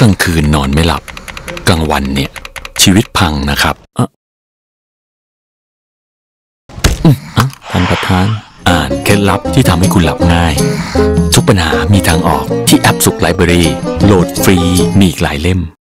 ลางคืนนอนไม่หลับกลางวันเนี่ยชีวิตพังนะครับท่านประธานอ่านเคล็ดลับที่ทำให้คุณหลับง่ายทุกปัญหามีทางออกที่แอปสุขไลบรารีโหลดฟรีมีอีกหลายเล่ม